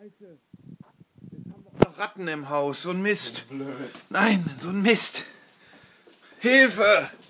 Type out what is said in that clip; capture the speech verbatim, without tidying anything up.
Scheiße. Jetzt haben wir noch Ratten im Haus. So ein Mist. Nein, so ein Mist. Hilfe!